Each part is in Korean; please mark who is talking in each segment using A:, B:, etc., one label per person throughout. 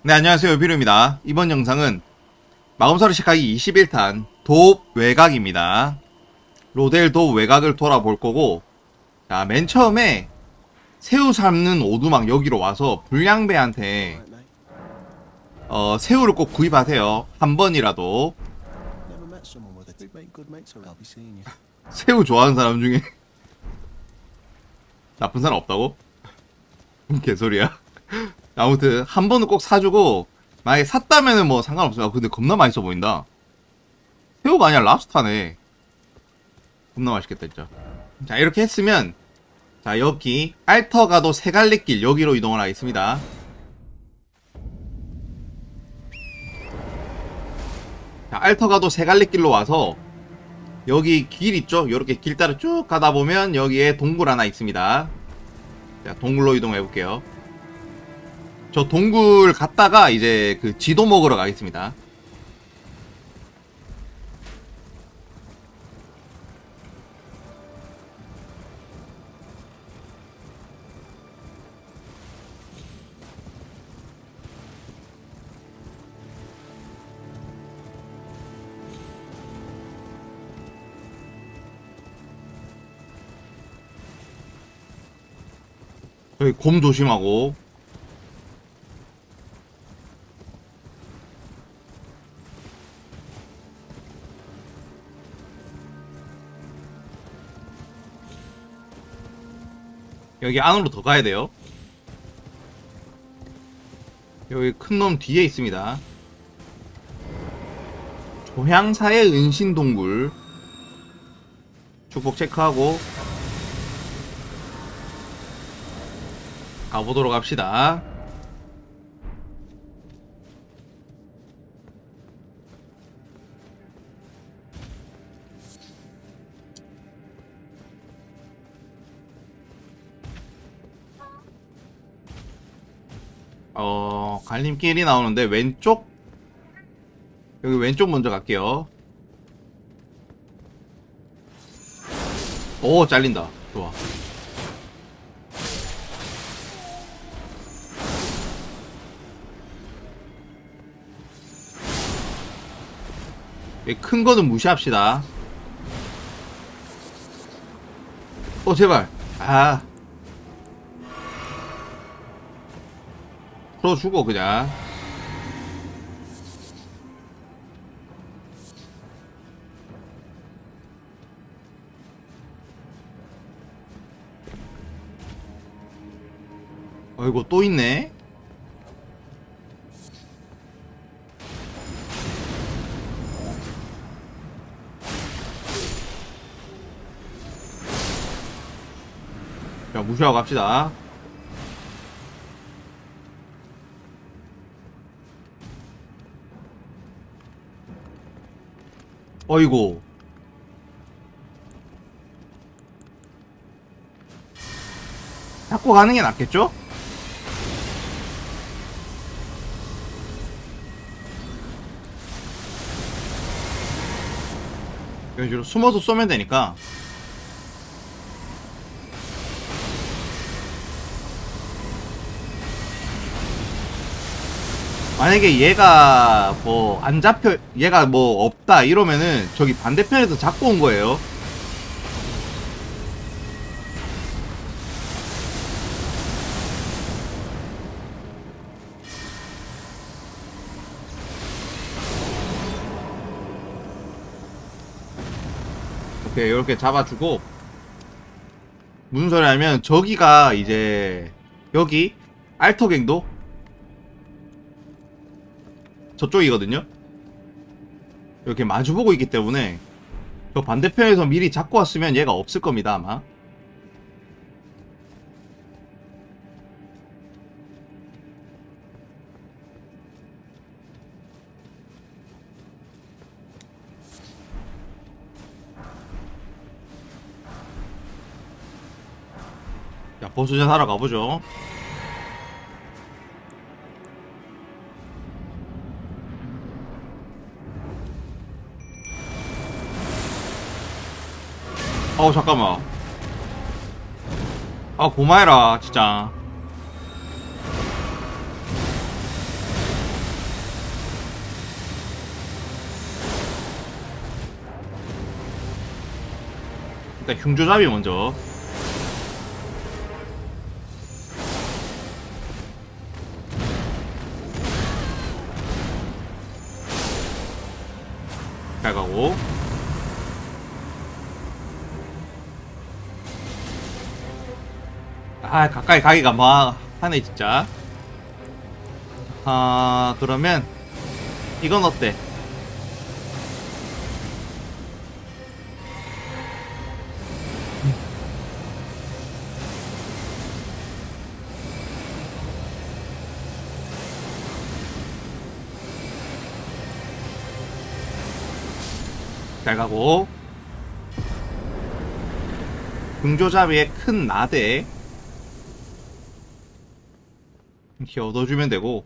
A: 네, 안녕하세요. 비루입니다. 이번 영상은 마검사로 시작하기 21탄 돕 외곽입니다. 로델 돕 외곽을 돌아볼 거고, 자, 맨 처음에 새우 삶는 오두막 여기로 와서 불량배한테 새우를 꼭 구입하세요. 한 번이라도. 새우 좋아하는 사람 중에 나쁜 사람 없다고? 개소리야. 아무튼 한 번은 꼭 사주고, 만약에 샀다면은 뭐 상관없어요. 근데 겁나 맛있어 보인다. 새우가 아니라 랍스타네. 겁나 맛있겠다 진짜. 자, 이렇게 했으면, 자, 여기 알터가도 세갈래길 여기로 이동을 하겠습니다. 자, 알터가도 세갈래길로 와서 여기 길 있죠? 요렇게 길 따라 쭉 가다 보면 여기에 동굴 하나 있습니다. 자, 동굴로 이동해 볼게요. 저 동굴 갔다가 이제 그 지도 먹으러 가겠습니다. 여기 곰 조심하고. 여기 안으로 더 가야 돼요. 여기 큰 놈 뒤에 있습니다. 조향사의 은신동굴 축복 체크하고 가보도록 합시다. 갈림길이 나오는데 왼쪽? 여기 왼쪽 먼저 갈게요. 오, 잘린다. 좋아. 큰 거는 무시합시다. 제발. 풀어주고 그냥. 어이구, 또 있네. 자, 무시하고 갑시다. 어이구. 잡고 가는 게 낫겠죠? 이런 식으로 숨어서 쏘면 되니까. 만약에 얘가 뭐 안 잡혀, 얘가 뭐 없다 이러면은 저기 반대편에서 잡고 온 거예요. 오케이, 이렇게 잡아주고. 무슨 소리 하면 저기가 이제 여기 알터갱도 저쪽이거든요. 이렇게 마주보고 있기 때문에 저 반대편에서 미리 잡고 왔으면 얘가 없을 겁니다 아마. 자, 보수전 하러 가보죠. 잠깐만. 고마해라 진짜. 일단 흉조잡이 먼저. 잘 가고. 아, 가까이 가기가 막 하네 진짜. 아, 그러면 이건 어때? 잘 가고. 흉조잡이의 큰 나대 이렇게 얻어주면 되고,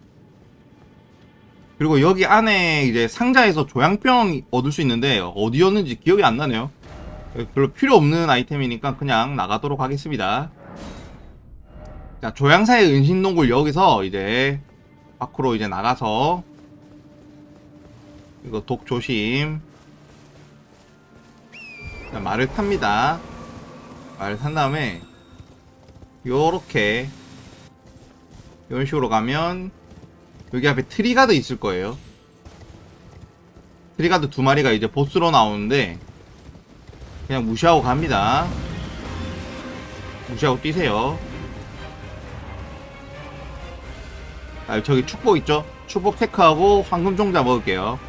A: 그리고 여기 안에 이제 상자에서 조양병 얻을 수 있는데 어디였는지 기억이 안 나네요. 별로 필요 없는 아이템이니까 그냥 나가도록 하겠습니다. 자, 조양사의 은신동굴 여기서 이제 밖으로 이제 나가서 이거 독 조심. 자, 말을 탑니다. 말을 탄 다음에 요렇게 이런 식으로 가면 여기 앞에 트리가드 있을 거예요. 트리가드 두 마리가 이제 보스로 나오는데 그냥 무시하고 갑니다. 무시하고 뛰세요. 아, 저기 축복 있죠? 축복 테크하고 황금종자 먹을게요.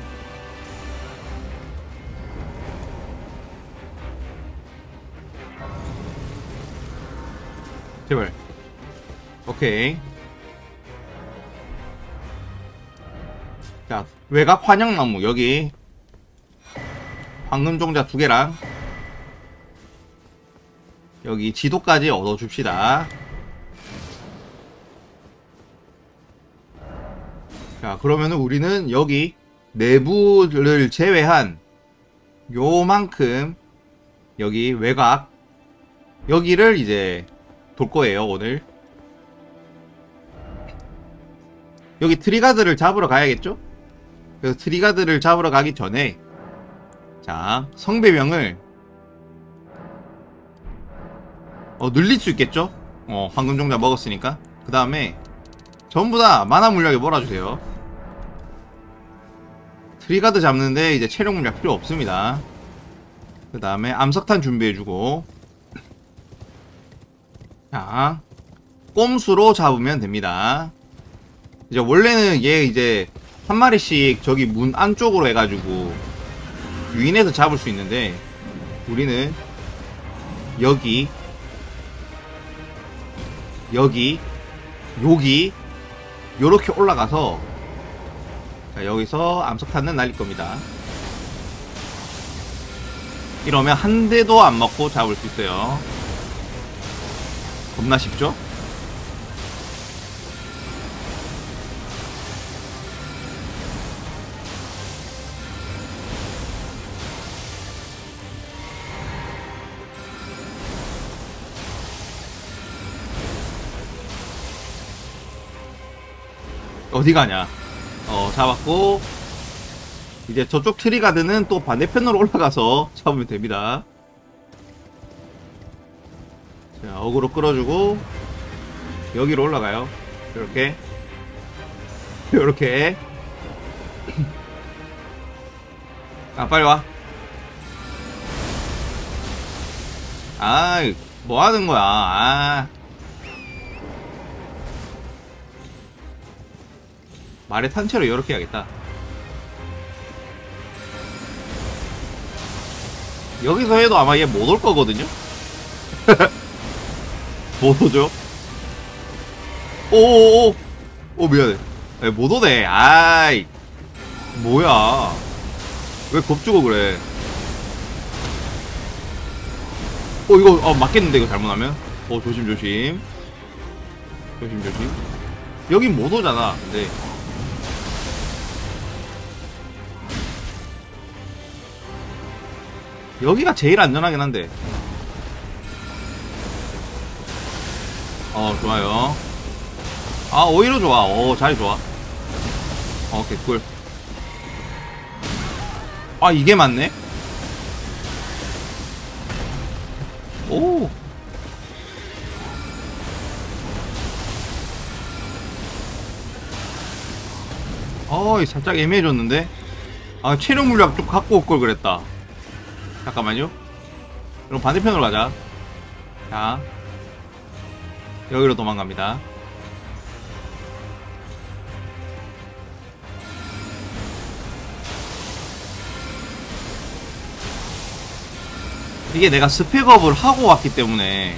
A: 제발. 오케이. 자, 외곽 환영나무 여기 황금종자 2개랑 여기 지도까지 얻어줍시다. 자, 그러면은 우리는 여기 내부를 제외한 요만큼 여기 외곽 여기를 이제 돌 거예요 오늘. 여기 트리가드를 잡으러 가야겠죠? 그래서 트리가드를 잡으러 가기 전에 자, 성배병을 늘릴 수 있겠죠? 황금종자 먹었으니까. 그 다음에 전부 다 만화 물약에 몰아주세요. 트리가드 잡는데 이제 체력 물약 필요 없습니다. 그 다음에 암석탄 준비해주고, 자, 꼼수로 잡으면 됩니다. 이제 원래는 얘 이제 한 마리씩 저기 문 안쪽으로 해가지고 유인해서 잡을 수 있는데 우리는 여기 여기 요렇게 올라가서 자, 여기서 암석탄은 날릴 겁니다. 이러면 한 대도 안 맞고 잡을 수 있어요. 겁나 쉽죠? 어디 가냐? 잡았고, 이제 저쪽 트리가드는 또 반대편으로 올라가서 잡으면 됩니다. 자, 어그로 끌어주고 여기로 올라가요. 이렇게 이렇게. 아, 빨리 와. 아이, 뭐 하는 거야? 아, 말에 탄 채로 이렇게 해야겠다. 여기서 해도 아마 얘 못 올 거거든요? 못 오죠? 오오오! 오, 미안해. 못 오네. 아이, 뭐야. 왜 겁주고 그래. 이거, 맞겠는데, 이거 잘못하면? 조심조심. 조심조심. 여긴 못 오잖아, 근데. 여기가 제일 안전하긴 한데. 좋아요. 아, 오히려 좋아. 자리 좋아. 개꿀. 아, 이게 맞네? 오. 살짝 애매해졌는데? 아, 체력 물약 좀 갖고 올 걸 그랬다. 잠깐만요. 그럼 반대편으로 가자. 자, 여기로 도망갑니다. 이게 내가 스펙업을 하고 왔기 때문에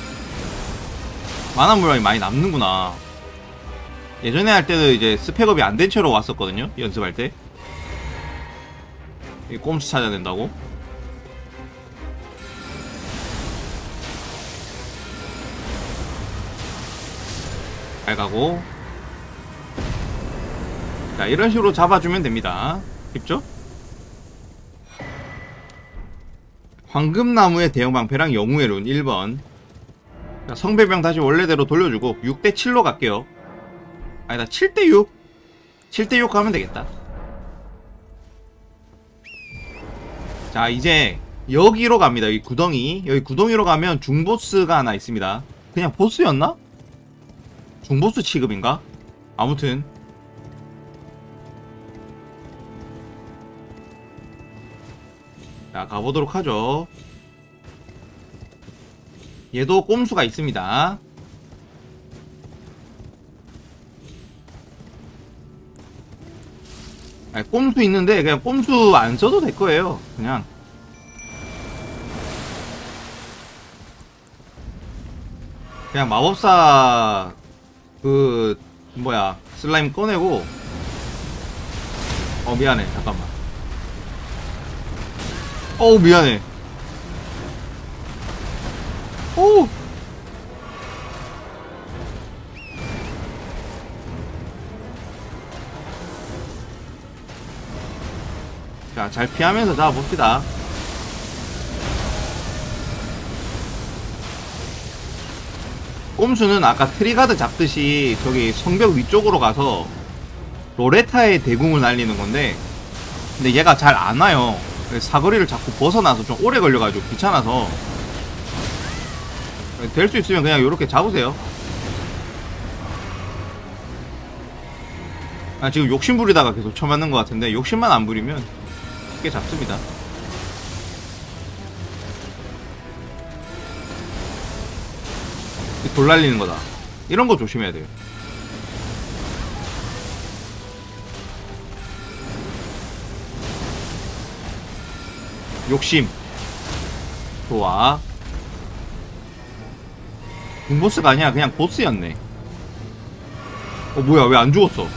A: 만화 물량이 많이 남는구나. 예전에 할 때도 이제 스펙업이 안 된 채로 왔었거든요, 연습할 때. 이 꼼수 찾아야 된다고. 잘 가고. 자, 이런 식으로 잡아주면 됩니다. 쉽죠? 황금나무의 대형방패랑 영웅의 룬 1번. 자, 성배병 다시 원래대로 돌려주고 6대7로 갈게요. 아니다, 7대6. 7대6 하면 되겠다. 자, 이제 여기로 갑니다. 여기 구덩이. 여기 구덩이로 가면 중보스가 하나 있습니다. 그냥 보스였나? 중보스 취급인가? 아무튼 자, 가보도록 하죠. 얘도 꼼수가 있습니다. 아니, 꼼수 있는데 그냥 꼼수 안 써도 될 거예요. 그냥 마법사 그 뭐야 슬라임 꺼내고. 미안해, 잠깐만. 미안해. 오. 자, 잘 피하면서 잡아봅시다. 꼼수는 아까 트리가드 잡듯이 저기 성벽 위쪽으로 가서 로레타의 대궁을 날리는 건데, 근데 얘가 잘 안 와요. 사거리를 자꾸 벗어나서 좀 오래 걸려가지고 귀찮아서. 될 수 있으면 그냥 요렇게 잡으세요. 지금 욕심 부리다가 계속 쳐맞는 것 같은데, 욕심만 안 부리면 쉽게 잡습니다. 돌 날리는 거다. 이런 거 조심해야 돼요. 욕심. 좋아. 중보스가 아니야. 그냥 보스였네. 뭐야, 왜 안 죽었어?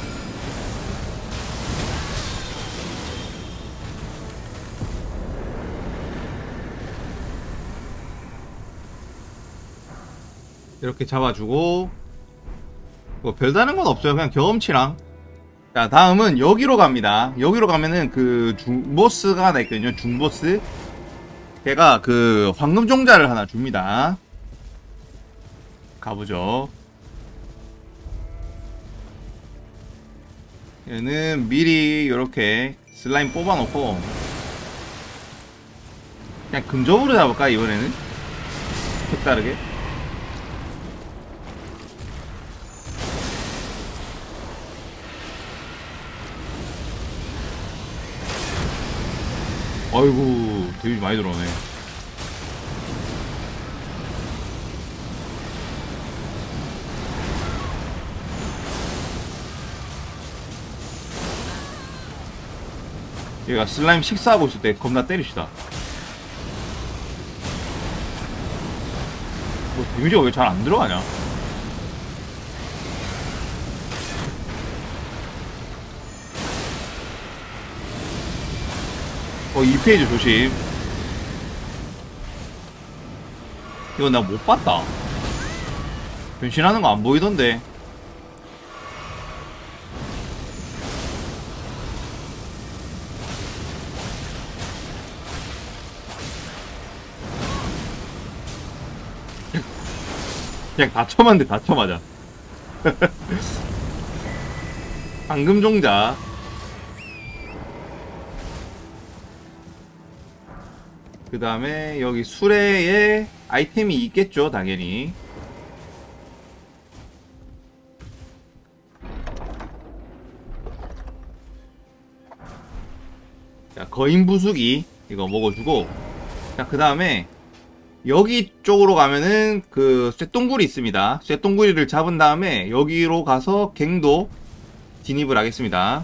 A: 이렇게 잡아주고. 뭐 별다른 건 없어요. 그냥 경험치랑. 자, 다음은 여기로 갑니다. 여기로 가면은 그 중보스가 하나 있거든요. 중보스. 걔가 그 황금 종자를 하나 줍니다. 가보죠. 얘는 미리 이렇게 슬라임 뽑아놓고 그냥 근접으로 잡을까, 이번에는? 색다르게. 아이고, 데미지 많이 들어오네. 얘가 슬라임 식사하고 있을 때 겁나 때립시다. 데미지가 왜 잘 안 들어가냐? 이 페이지 조심. 이거 나 못 봤다. 변신하는 거 안 보이던데. 그냥 다 쳐맞는데 다 쳐맞아. 황금 종자. 그 다음에 여기 수레에 아이템이 있겠죠, 당연히. 자, 거인 부수기 이거 먹어주고, 자, 그 다음에 여기 쪽으로 가면은 그 쇠똥구리 있습니다. 쇠똥구리를 잡은 다음에 여기로 가서 갱도 진입을 하겠습니다.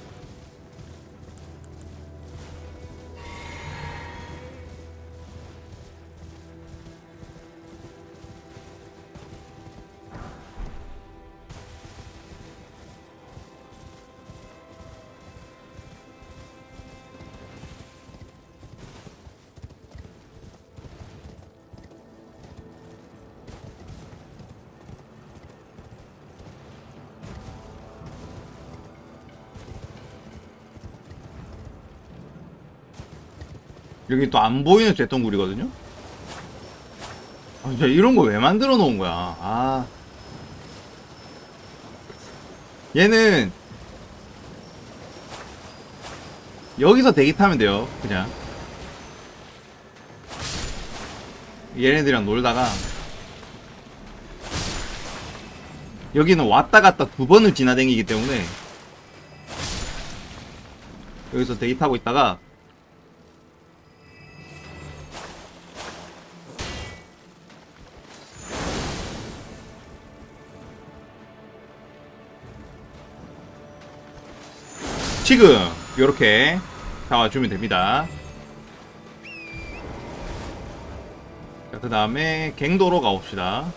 A: 여기 또 안 보이는 쇠똥구리거든요. 아, 진짜 이런 거 왜 만들어 놓은 거야. 아, 얘는 여기서 대기 타면 돼요. 그냥 얘네들이랑 놀다가 여기는 왔다 갔다 두 번을 지나다니기 때문에 여기서 대기 타고 있다가 지금 요렇게 잡아주면 됩니다. 자, 그 다음에 갱도로 가봅시다.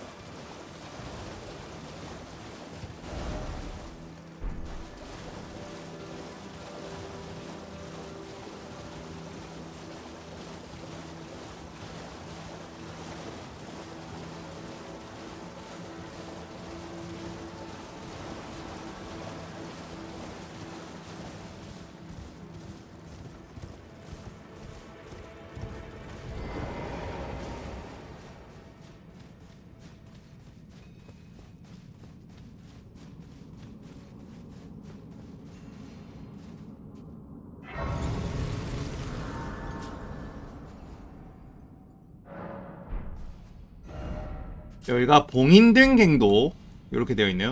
A: 여기가 봉인된 갱도 이렇게 되어 있네요.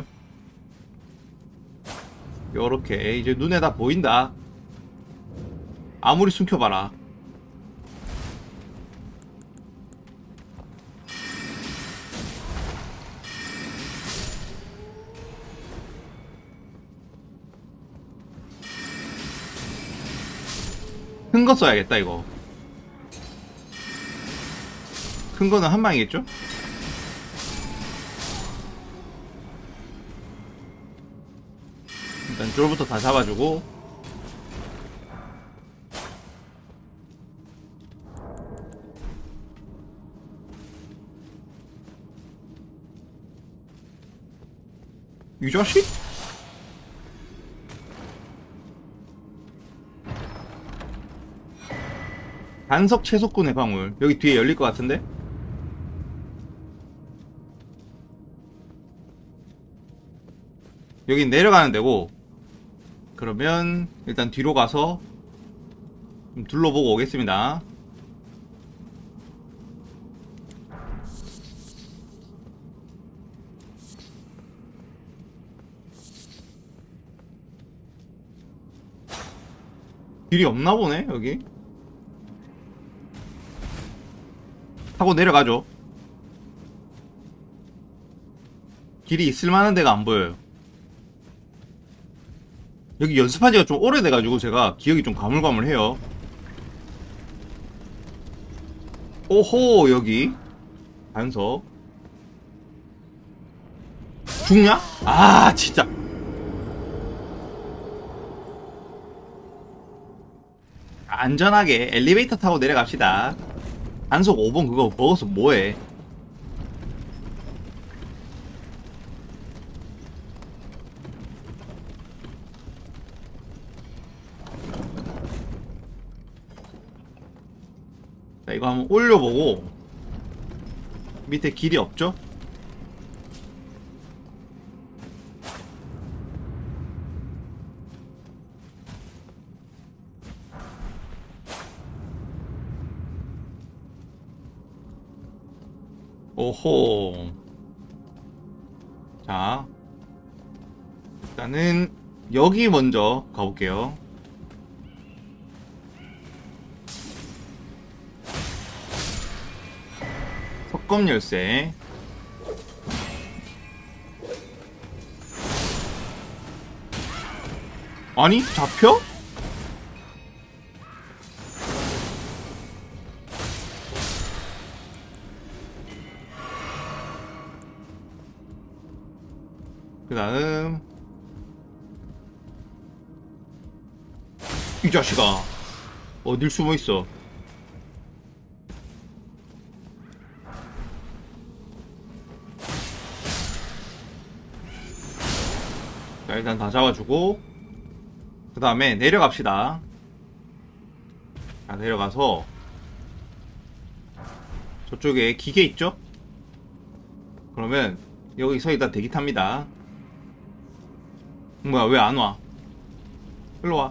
A: 요렇게 이제 눈에 다 보인다. 아무리 숨겨봐라. 큰 거 써야겠다 이거. 큰 거는 한 방이겠죠? 일단 쫄부터 다 잡아주고, 이 자식? 단석 채석군의 방울 여기 뒤에 열릴 것 같은데? 여긴 내려가는 데고, 그러면 일단 뒤로 가서 좀 둘러보고 오겠습니다. 길이 없나 보네 여기. 타고 내려가죠. 길이 있을 만한 데가 안 보여요. 여기 연습한 지가 좀 오래돼가지고 제가 기억이 좀 가물가물해요. 오호, 여기 단석. 죽냐? 아, 진짜. 안전하게 엘리베이터 타고 내려갑시다. 단속 5번 그거 먹어서 뭐해. 자, 이거 한번 올려보고. 밑에 길이 없죠? 오호. 자, 일단은 여기 먼저 가볼게요. 석검 열쇠. 아니, 잡혀? 그 다음 이 자식아 어딜 숨어있어. 자, 일단 다 잡아주고 그 다음에 내려갑시다. 자, 내려가서 저쪽에 기계 있죠? 그러면 여기서 일단 대기 탑니다. 뭐야, 왜 안 와? 일로 와.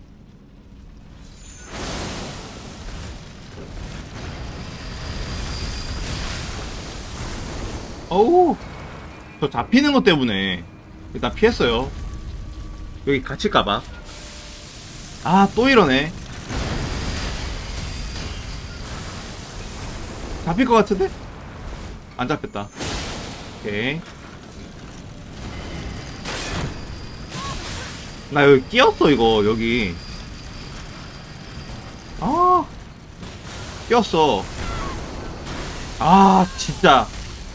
A: 어우, 저 잡히는 것 때문에 일단 피했어요. 여기 갇힐까봐. 아, 또 이러네. 잡힐 것 같은데? 안 잡혔다. 오케이. 나 여기 끼었어, 이거, 여기. 아, 끼었어. 아, 진짜.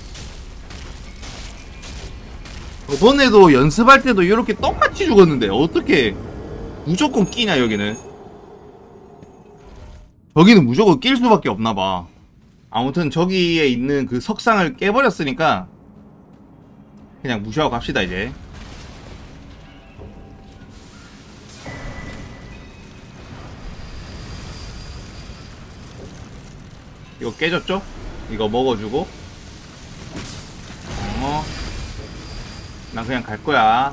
A: 저번에도 연습할 때도 이렇게 똑같이 죽었는데, 어떻게 무조건 끼냐, 여기는. 저기는 무조건 낄 수밖에 없나봐. 아무튼 저기에 있는 그 석상을 깨버렸으니까, 그냥 무시하고 갑시다, 이제. 이거 깨졌죠? 이거 먹어주고. 난 그냥 갈 거야.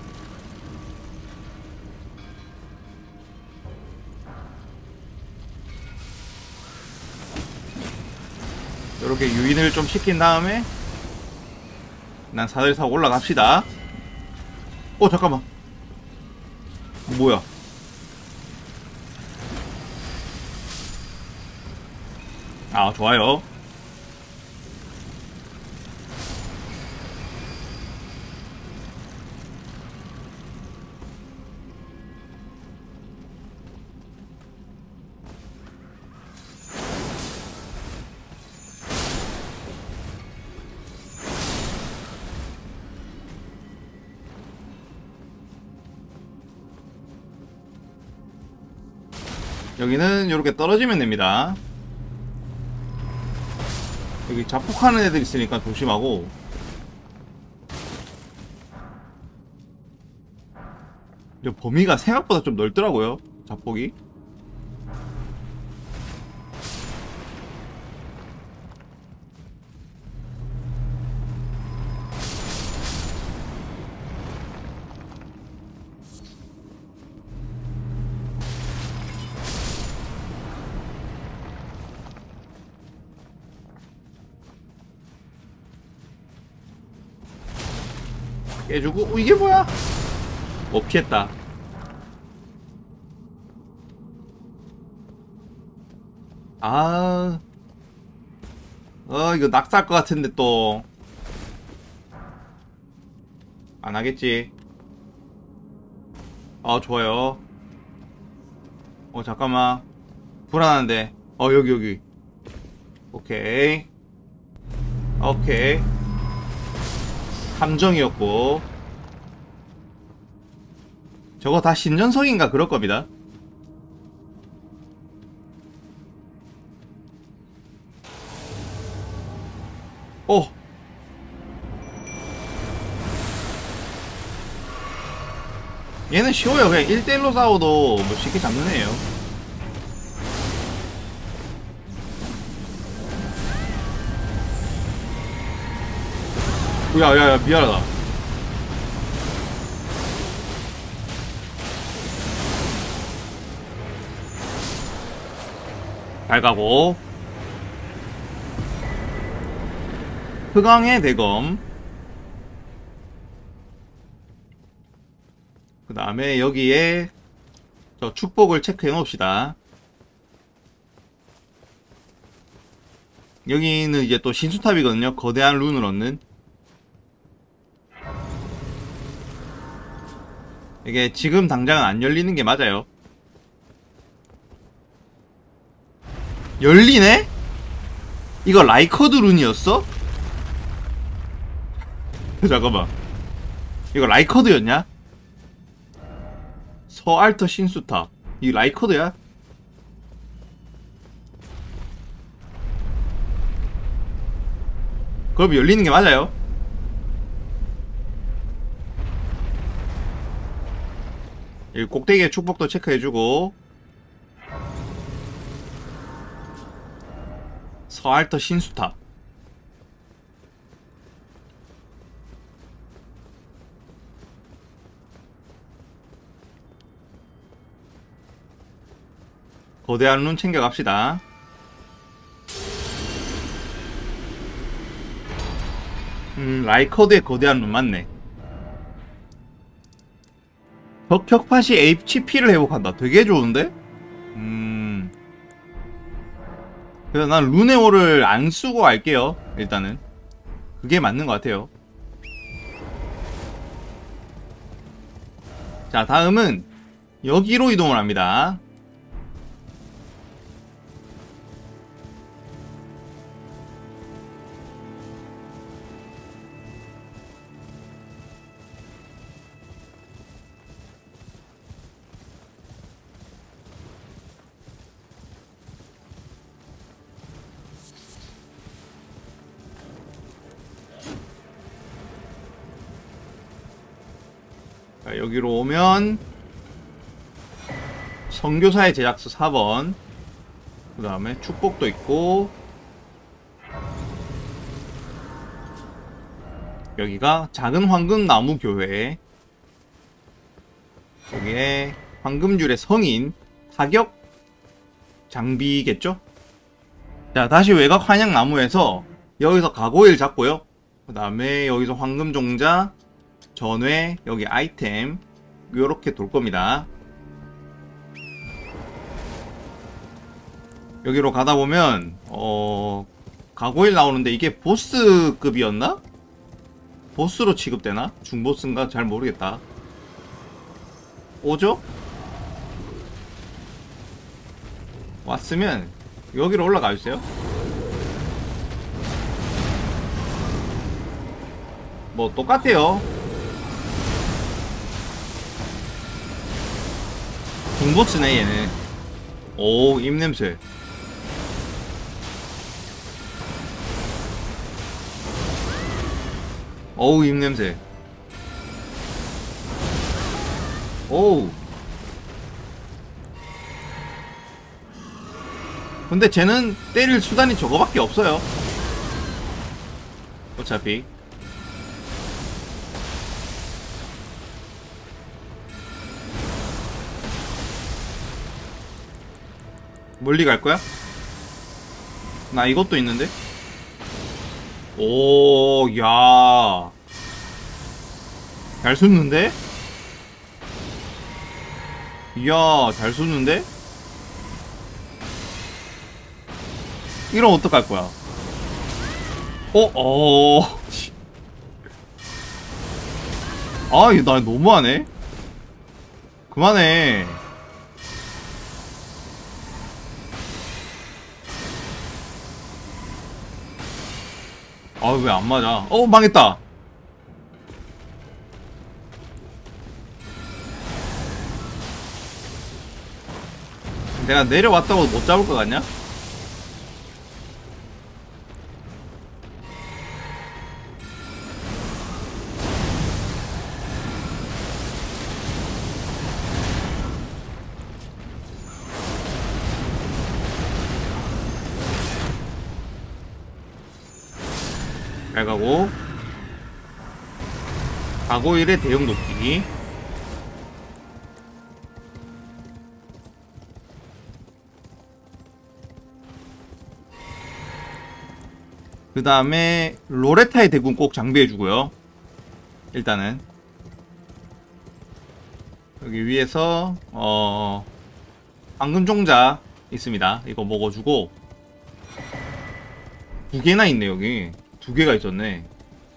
A: 요렇게 유인을 좀 시킨 다음에 난 사다리 타고 올라갑시다. 잠깐만. 뭐야? 아, 좋아요. 여기는 이렇게 떨어지면 됩니다. 여기 자폭하는 애들 있으니까 조심하고. 범위가 생각보다 좀 넓더라고요, 자폭이. 깨주고. 이게 뭐야? 피했다. 아, 이거 낙사할 것 같은데 또 안 하겠지. 좋아요. 잠깐만. 불안한데. 여기. 오케이. 오케이. 함정이었고. 저거 다 신전성인가 그럴 겁니다. 얘는 쉬워요. 그냥 1대1로 싸워도 뭐 쉽게 잡는 애예요. 야야야, 미안하다. 잘 가고. 흑왕의 대검. 그 다음에 여기에 저 축복을 체크해 놓읍시다. 여기는 이제 또 신수탑이거든요. 거대한 룬을 얻는. 이게 지금 당장은 안 열리는 게 맞아요. 열리네? 이거 라이커드 룬이었어? 잠깐만. 이거 라이커드였냐? 서알터 신수탑. 이 라이커드야? 그럼 열리는 게 맞아요? 이 꼭대기에 축복도 체크해주고. 서알터 신수탑. 거대한 룬 챙겨갑시다. 라이커드의 거대한 룬 맞네. 적격팟이 HP를 회복한다. 되게 좋은데? 그래서 난 루네오를 안 쓰고 갈게요. 일단은 그게 맞는 것 같아요. 자, 다음은 여기로 이동을 합니다. 자, 여기로 오면 선교사의 제작소 4번, 그 다음에 축복도 있고, 여기가 작은 황금나무 교회, 여기에 황금줄의 성인 타격 장비겠죠? 자, 다시 외곽 환양나무에서 여기서 가고일 잡고요. 그 다음에 여기서 황금종자, 전회, 여기 아이템 요렇게 돌 겁니다. 여기로 가다 보면 가고일 나오는데 이게 보스급이었나? 보스로 취급되나? 중보스인가? 잘 모르겠다. 오죠? 왔으면 여기로 올라가 주세요. 뭐 똑같아요. 중보스네 얘는. 오, 입냄새. 어우, 입냄새. 오우. 근데 쟤는 때릴 수단이 저거밖에 없어요. 어차피. 멀리 갈 거야? 나 이것도 있는데? 오, 야. 잘 쏘는데? 이야, 잘 쏘는데? 이러면 어떡할 거야? 아, 이거 나 너무하네? 그만해. 아, 왜 안 맞아? 망했다. 내가 내려왔다고 못 잡을 것 같냐? 잘 가고. 가고일의 대형 도끼. 그 다음에 로레타의 대군 꼭 장비해주고요. 일단은 여기 위에서 황금 종자 있습니다. 이거 먹어주고, 2개나 있네. 여기 2개가 있었네.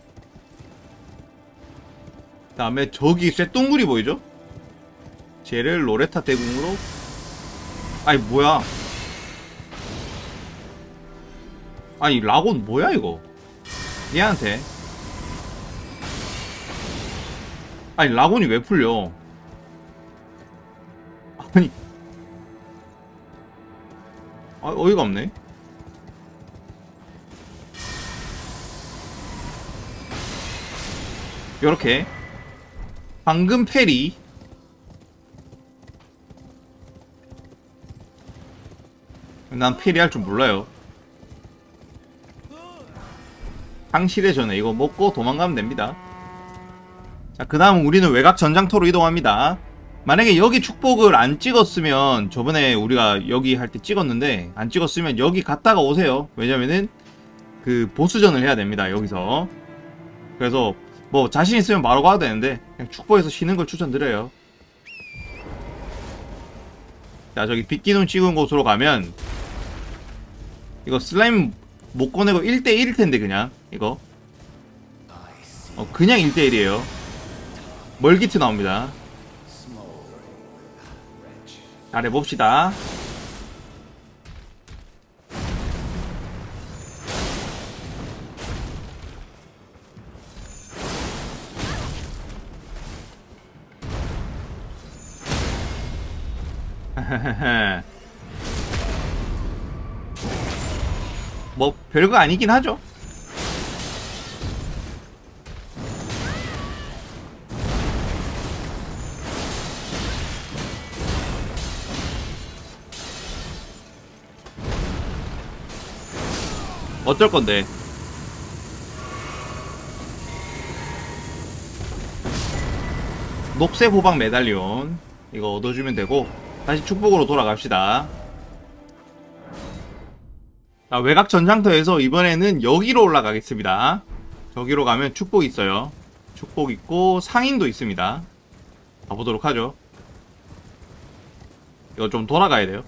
A: 그 다음에 저기 쇠똥구리 보이죠? 쟤를 로레타 대궁으로. 아니 뭐야, 아니 라곤 뭐야 이거. 얘한테 아니 라곤이 왜 풀려. 아니 어이가 없네. 요렇게 방금 페리. 난 페리 할 줄 몰라요. 상실의 전에 이거 먹고 도망가면 됩니다. 자, 그 다음 우리는 외곽 전장터로 이동합니다. 만약에 여기 축복을 안 찍었으면, 저번에 우리가 여기 할 때 찍었는데 안 찍었으면 여기 갔다가 오세요. 왜냐면은 그 보스전을 해야 됩니다, 여기서. 그래서 뭐 자신 있으면 바로 가도 되는데 그냥 축복에서 쉬는 걸 추천드려요. 자, 저기 빗기둥 찍은 곳으로 가면 이거 슬라임 못 꺼내고 1대1일 텐데, 그냥 이거 그냥 1대1이에요 멀기트 나옵니다. 잘해봅시다. 뭐 별거 아니긴 하죠. 어쩔 건데. 녹색 호박 메달리온 이거 얻어주면 되고 다시 축복으로 돌아갑시다. 자, 외곽 전장터에서 이번에는 여기로 올라가겠습니다. 저기로 가면 축복 있어요. 축복 있고 상인도 있습니다. 가보도록 하죠. 이거 좀 돌아가야 돼요.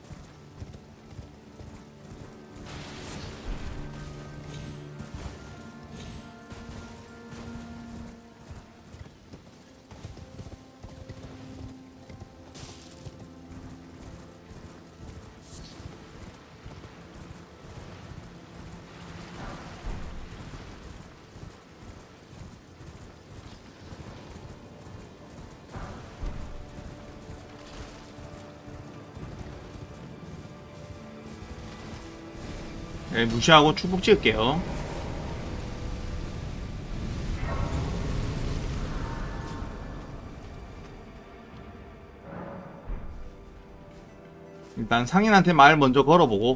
A: 네, 무시하고 축복 찍을게요. 일단 상인한테 말 먼저 걸어보고.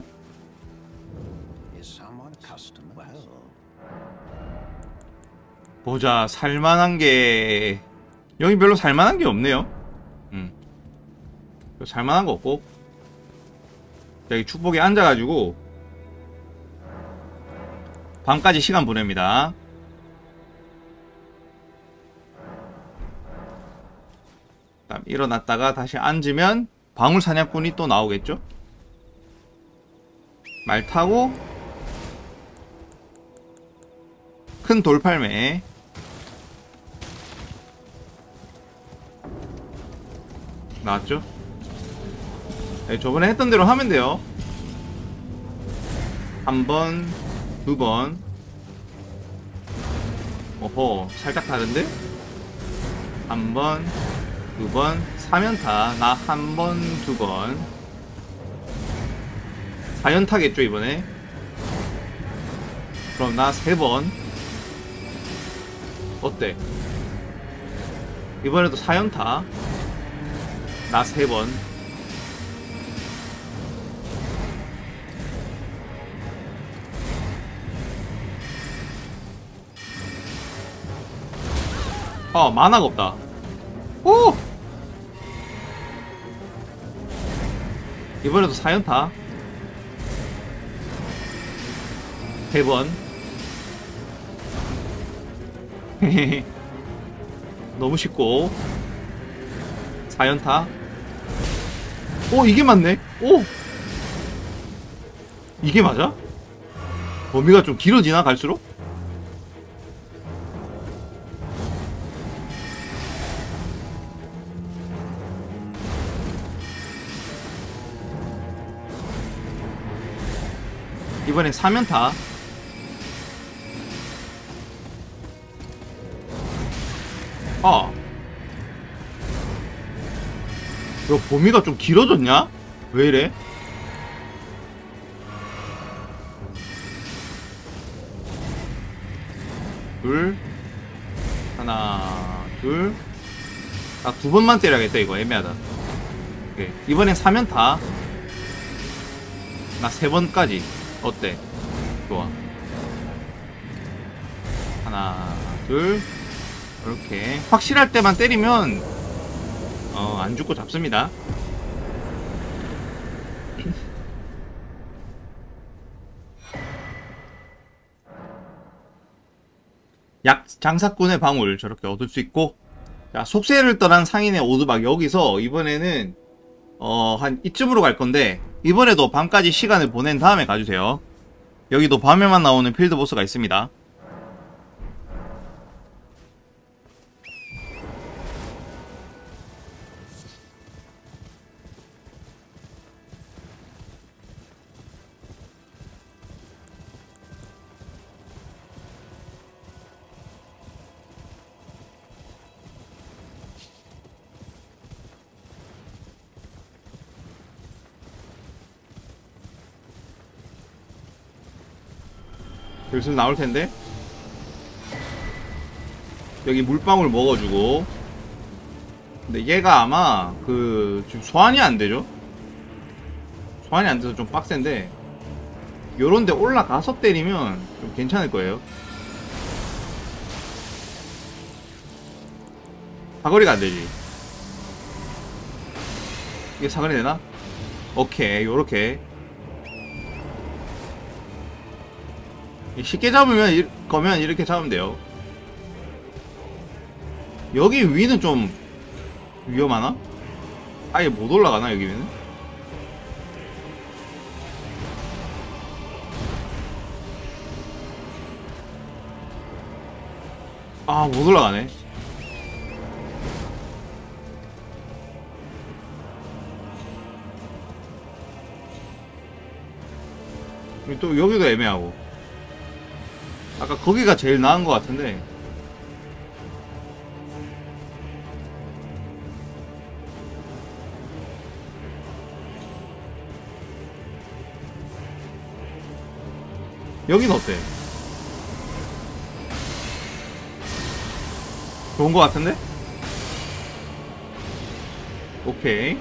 A: 보자. 살만한게 여기 별로 살만한게 없네요. 살만한거 없고, 여기 축복에 앉아가지고 밤까지 시간 보냅니다. 일어났다가 다시 앉으면 방울 사냥꾼이 또 나오겠죠? 말 타고 큰 돌팔매 나왔죠? 네, 저번에 했던 대로 하면 돼요. 한 번, 두 번. 오호, 살짝 다른데? 한 번, 두 번, 3연타. 나 한 번, 두 번. 4연타겠죠, 이번에? 그럼 나 3번. 어때? 이번에도 4연타. 나 3번. 만화가 없다. 오! 이번에도 4연타. 3번. 너무 쉽고. 4연타. 오, 이게 맞네. 오, 이게 맞아? 범위가 좀 길어지나 갈수록? 이번엔 3연타. 아, 야, 범위가 좀 길어졌냐? 왜 이래? 둘, 하나, 둘. 아, 두 번만 때려야겠다. 이거 애매하다. 오케이. 이번엔 3연타. 나 3번까지. 어때? 좋아. 하나, 둘. 이렇게 확실할 때만 때리면 안 죽고 잡습니다. 약 장사꾼의 방울 저렇게 얻을 수 있고. 자, 속세를 떠난 상인의 오두막. 여기서 이번에는 한 이쯤으로 갈 건데, 이번에도 밤까지 시간을 보낸 다음에 가주세요. 여기도 밤에만 나오는 필드보스가 있습니다. 슬슬 나올텐데, 여기 물방울 먹어주고. 근데 얘가 아마 지금 소환이 안되죠? 소환이 안돼서 좀 빡센데, 요런데 올라가서 때리면 좀 괜찮을 거예요. 사거리가 안되지. 이게 사거리 되나? 오케이, 요렇게 쉽게 잡으면 거면 이렇게 잡으면 돼요. 여기 위는 좀 위험하나? 아예 못 올라가나 여기 위는? 아, 못 올라가네. 또 여기도 애매하고. 아까 거기가 제일 나은 것 같은데. 여긴 어때? 좋은 것 같은데? 오케이.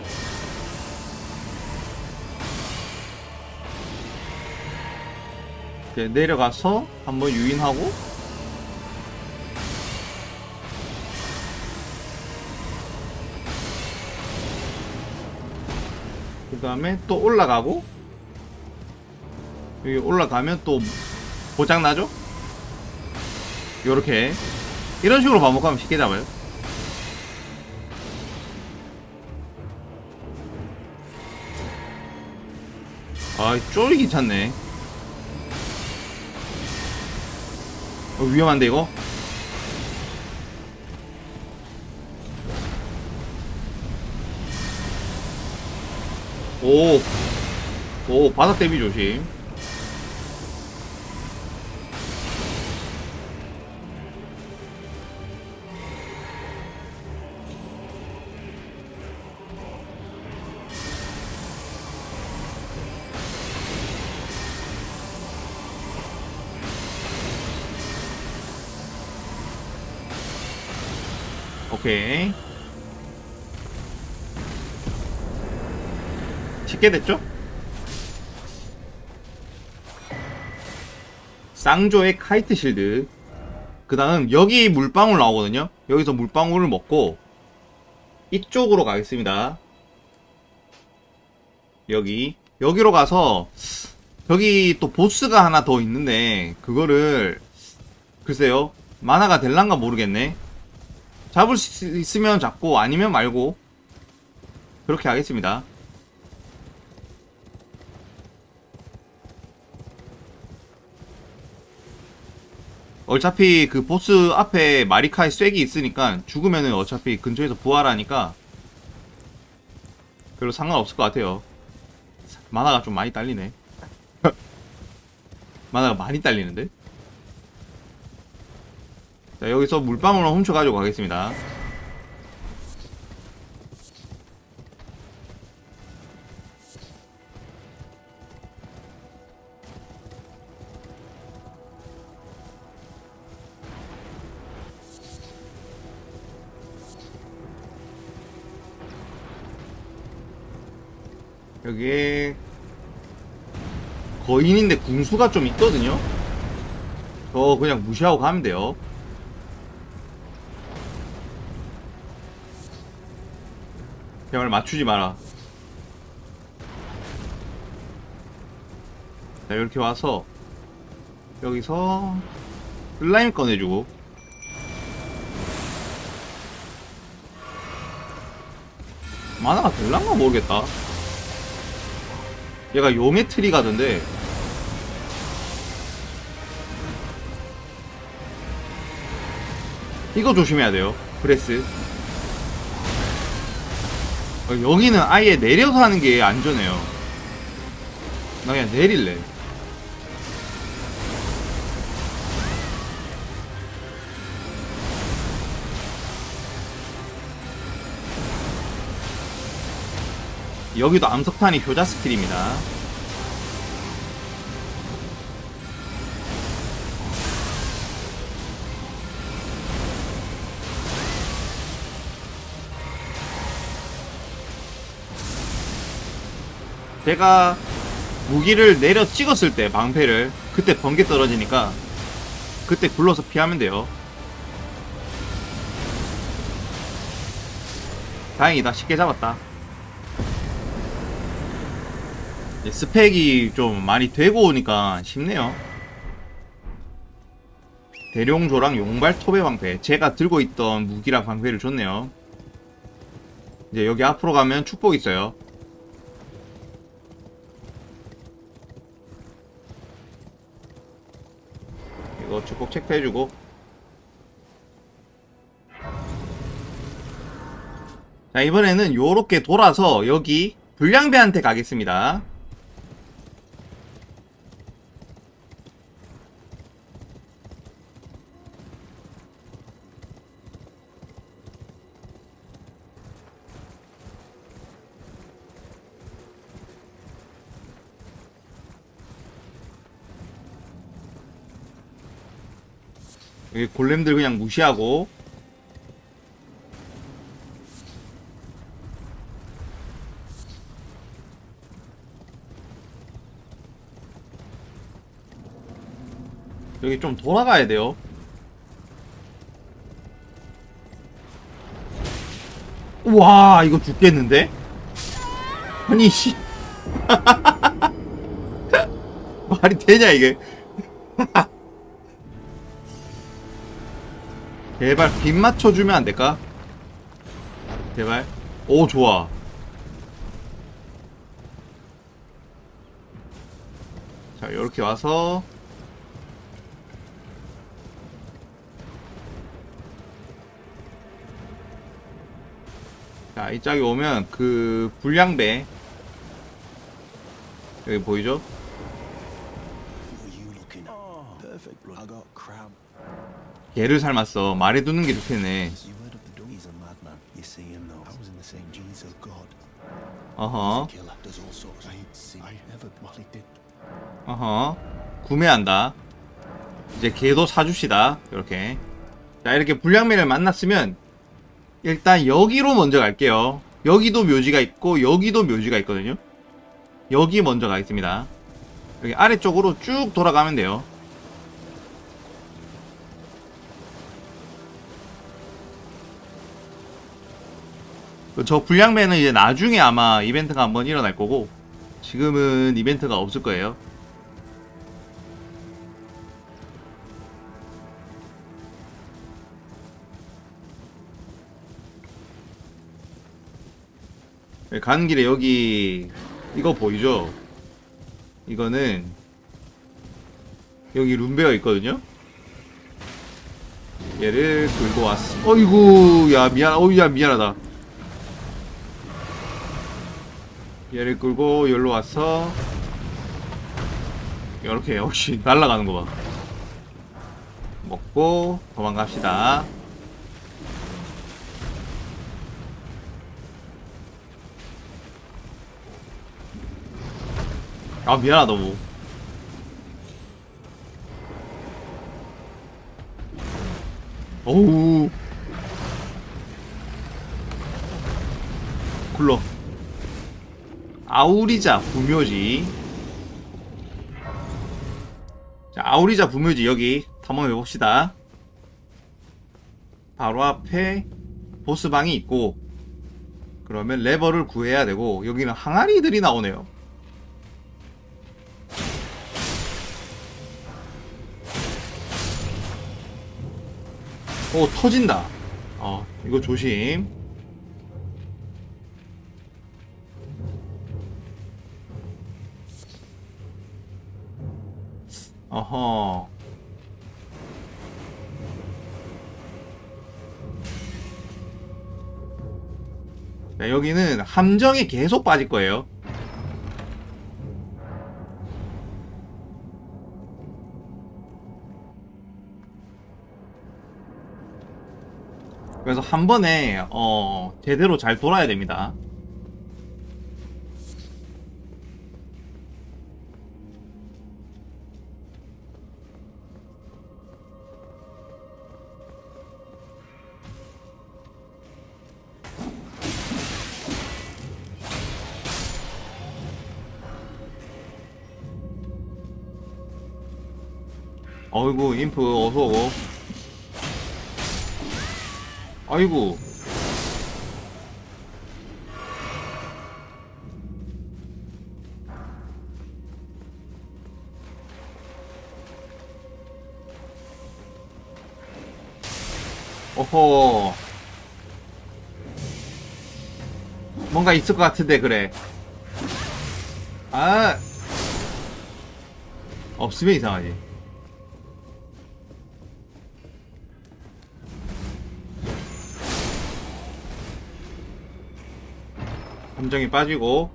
A: 이렇게 내려가서 한번 유인하고, 그 다음에 또 올라가고, 여기 올라가면 또 고장나죠? 요렇게 이런 식으로 반복하면 쉽게 잡아요. 아, 쫄이 귀찮네. 위험한데 이거? 오, 바닥 대비 조심. 오케이. 쉽게 됐죠? 쌍조의 카이트 실드. 그 다음 여기 물방울 나오거든요. 여기서 물방울을 먹고 이쪽으로 가겠습니다. 여기로 가서, 여기 또 보스가 하나 더 있는데 그거를 글쎄요, 만화가 될란가 모르겠네. 잡을 수 있으면 잡고 아니면 말고 그렇게 하겠습니다. 어차피 그 보스 앞에 마리카의 쐐기 있으니까 죽으면은 어차피 근처에서 부활하니까 별로 상관없을 것 같아요. 만화가 좀 많이 딸리네. 만화가 많이 딸리는데? 자, 여기서 물방울을 훔쳐가지고 가겠습니다. 여기에 거인인데 궁수가 좀 있거든요. 저 그냥 무시하고 가면 돼요. 제발 맞추지 마라. 자, 이렇게 와서 여기서 슬라임 꺼내주고 만화가 될란가 모르겠다. 얘가 용의 트리가던데 이거 조심해야 돼요. 브레스. 여기는 아예 내려서 하는 게 안전해요. 나 그냥 내릴래. 여기도 암석탄이 효자 스킬입니다. 제가 무기를 내려 찍었을 때 방패를 그때 번개 떨어지니까 그때 굴러서 피하면 돼요. 다행이다. 쉽게 잡았다. 스펙이 좀 많이 되고 오니까 쉽네요. 대룡조랑 용발 토배 방패. 제가 들고 있던 무기랑 방패를 줬네요. 이제 여기 앞으로 가면 축복 있어요. 이거 축복 체크해주고. 자, 이번에는 요렇게 돌아서 여기 불량배한테 가겠습니다. 여기 골렘들 그냥 무시하고 여기 좀 돌아가야 돼요. 우와, 이거 죽겠는데? 아니 씨 말이 되냐 이게. 제발 빗 맞춰주면 안될까? 제발. 오, 좋아. 자, 요렇게 와서 자, 이쪽에 오면 그 불량배 여기 보이죠? 얘를 삶았어. 말해두는 게 좋겠네. 어허. 어허. 구매한다. 이제 걔도 사줍시다. 이렇게. 자, 이렇게 불량배를 만났으면 일단 여기로 먼저 갈게요. 여기도 묘지가 있고 여기도 묘지가 있거든요. 여기 먼저 가겠습니다. 여기 아래쪽으로 쭉 돌아가면 돼요. 저 불량배는 이제 나중에 아마 이벤트가 한번 일어날 거고 지금은 이벤트가 없을 거예요. 가는 길에 여기 이거 보이죠? 이거는 여기 룸베어 있거든요? 얘를 끌고 왔어. 어이구, 야, 야, 미안하다. 얘를 끌고 여기로 와서 이렇게 역시 날아가는 거 봐. 먹고 도망갑시다. 아, 미안하다, 너무. 어우. 굴러. 아우리자 부묘지. 자, 아우리자 부묘지 여기 탐험해봅시다. 바로 앞에 보스방이 있고, 그러면 레버를 구해야 되고, 여기는 항아리들이 나오네요. 오, 터진다. 이거 조심. 어허. 자, 여기는 함정에 계속 빠질 거예요. 그래서 한 번에 제대로 잘 돌아야 됩니다. 어이구, 인프 어서오고. 아이고. 어허. 뭔가 있을 것 같은데, 그래. 아. 없으면 이상하지. 함정이 빠지고.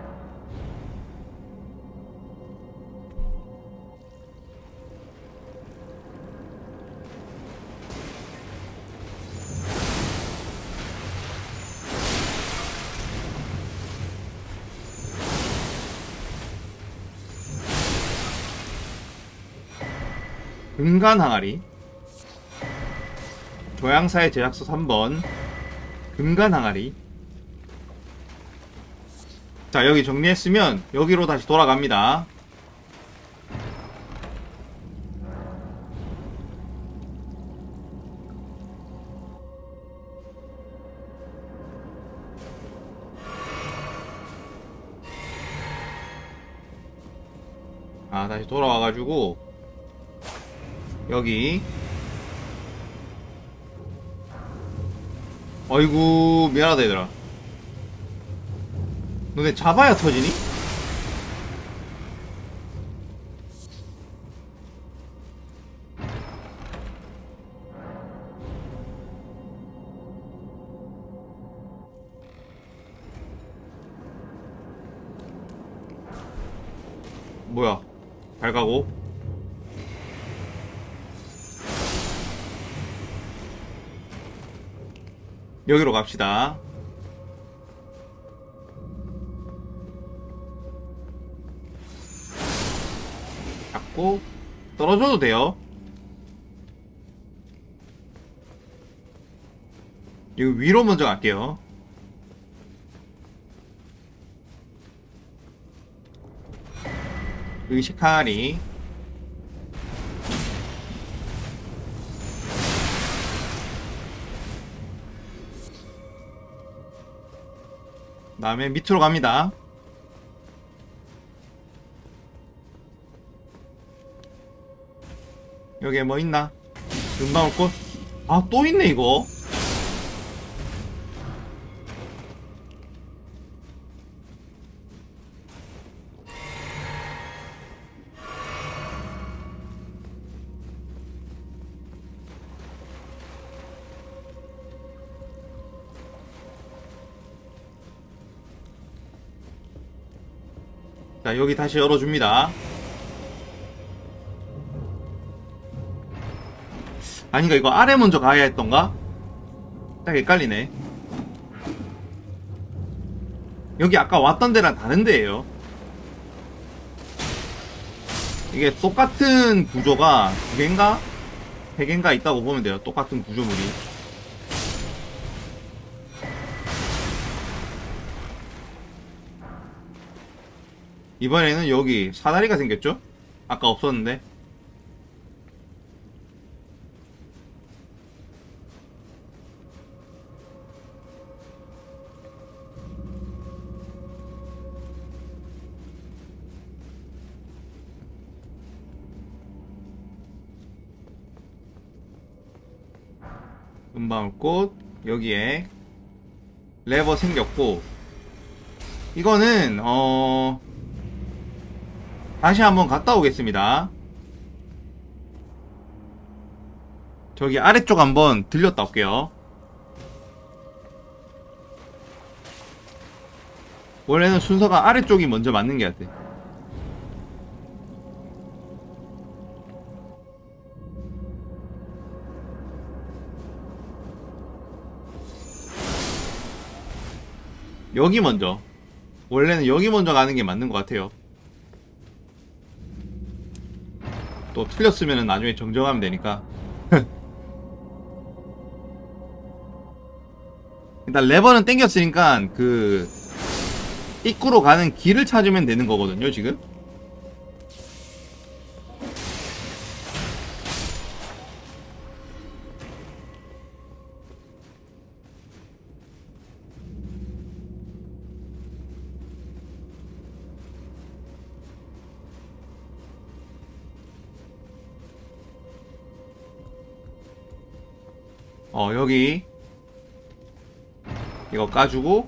A: 금간 항아리. 조향사의 제작소 3번 금간 항아리. 자, 여기 정리했으면 여기로 다시 돌아갑니다. 다시 돌아와가지고 여기. 어이구, 미안하다 얘들아. 너네 잡아야 터지니? 뭐야, 잘 가고. 여기로 갑시다. 잡고 떨어져도 돼요. 여기 위로 먼저 갈게요. 의식하리. 그 다음에 밑으로 갑니다. 여기에 뭐 있나? 금방울꽃? 아, 또 있네 이거. 자, 여기 다시 열어줍니다. 아니가 이거 아래 먼저 가야 했던가? 딱 헷갈리네. 여기 아까 왔던 데랑 다른 데예요. 이게 똑같은 구조가 2개인가? 3개인가 있다고 보면 돼요. 똑같은 구조물이. 이번에는 여기 사다리가 생겼죠? 아까 없었는데. 은방울꽃 여기에 레버 생겼고, 이거는 다시 한번 갔다 오겠습니다. 저기 아래쪽 한번 들렸다 올게요. 원래는 순서가 아래쪽이 먼저 맞는 게 같아. 여기 먼저. 원래는 여기 먼저 가는 게 맞는 것 같아요. 또 틀렸으면 나중에 정정하면 되니까. 일단 레버는 땡겼으니까 그 입구로 가는 길을 찾으면 되는 거거든요, 지금. 여기 이거 까주고,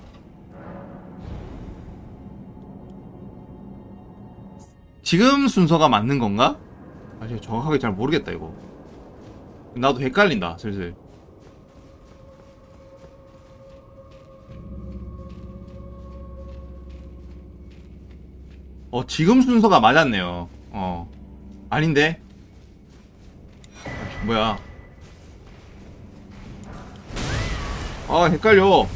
A: 지금 순서가 맞는 건가? 아직 정확하게 잘 모르겠다. 이거 나도 헷갈린다 슬슬. 지금 순서가 맞았네요. 아닌데? 뭐야. 헷갈려.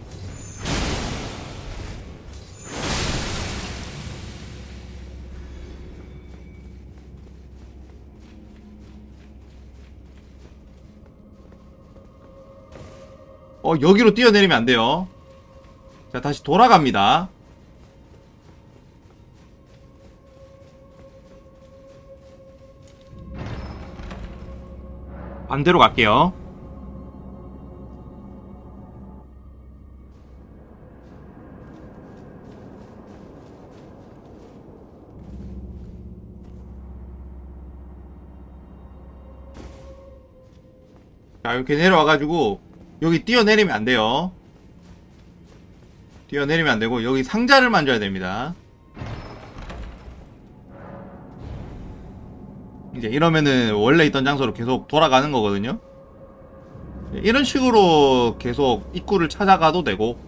A: 여기로 뛰어내리면 안 돼요. 자, 다시 돌아갑니다. 반대로 갈게요. 자, 이렇게 내려와가지고 여기 뛰어내리면 안 돼요. 뛰어내리면 안 되고 여기 상자를 만져야 됩니다. 이제 이러면은 원래 있던 장소로 계속 돌아가는 거거든요. 이런 식으로 계속 입구를 찾아가도 되고,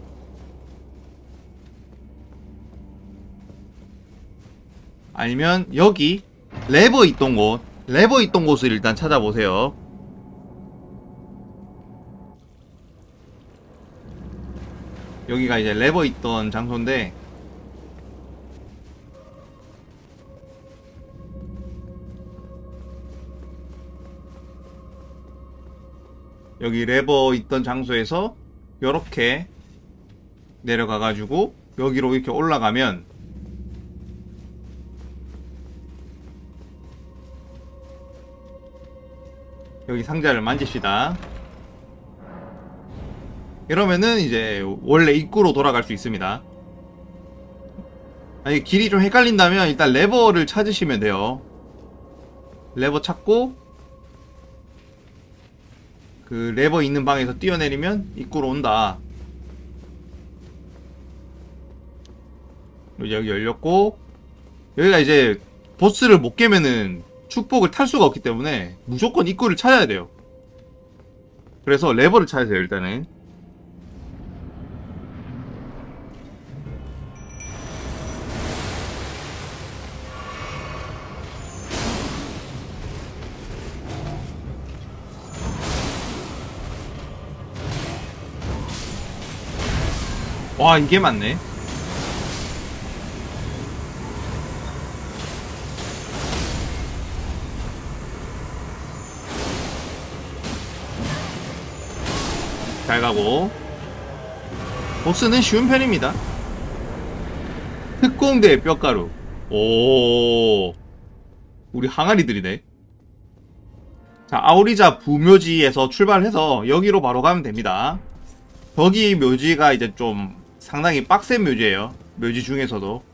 A: 아니면 여기 레버 있던 곳을 일단 찾아보세요. 여기가 이제 레버 있던 장소인데, 여기 레버 있던 장소에서 요렇게 내려가가지고 여기로 이렇게 올라가면 여기 상자를 만집시다. 이러면은 이제 원래 입구로 돌아갈 수 있습니다. 아니, 길이 좀 헷갈린다면 일단 레버를 찾으시면 돼요. 레버 찾고 그 레버 있는 방에서 뛰어내리면 입구로 온다. 여기 열렸고, 여기가 이제 보스를 못 깨면은 축복을 탈 수가 없기 때문에 무조건 입구를 찾아야 돼요. 그래서 레버를 찾아야 돼요. 일단은 와, 이게 맞네. 잘 가고. 보스는 쉬운 편입니다. 특공대 뼈가루. 오, 우리 항아리들이네. 자, 아오리자 부묘지에서 출발해서 여기로 바로 가면 됩니다. 저기 묘지가 이제 좀 상당히 빡센 묘지예요. 묘지 중에서도.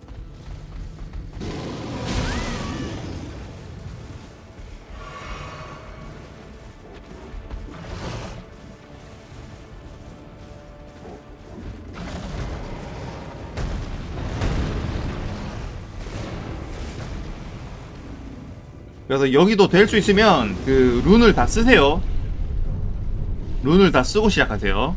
A: 그래서 여기도 될 수 있으면 그 룬을 다 쓰세요. 룬을 다 쓰고 시작하세요.